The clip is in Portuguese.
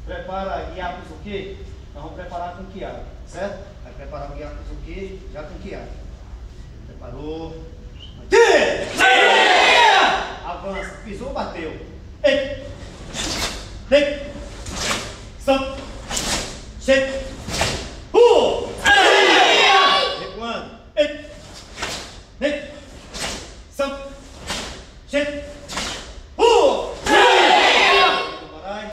prepara Gyakuzuki, nós vamos preparar com Kiara, certo? Vai preparar o Gyakuzuki já com Kiara. Preparou. Avança, pisou, bateu. Ei! Dei! São! Chega!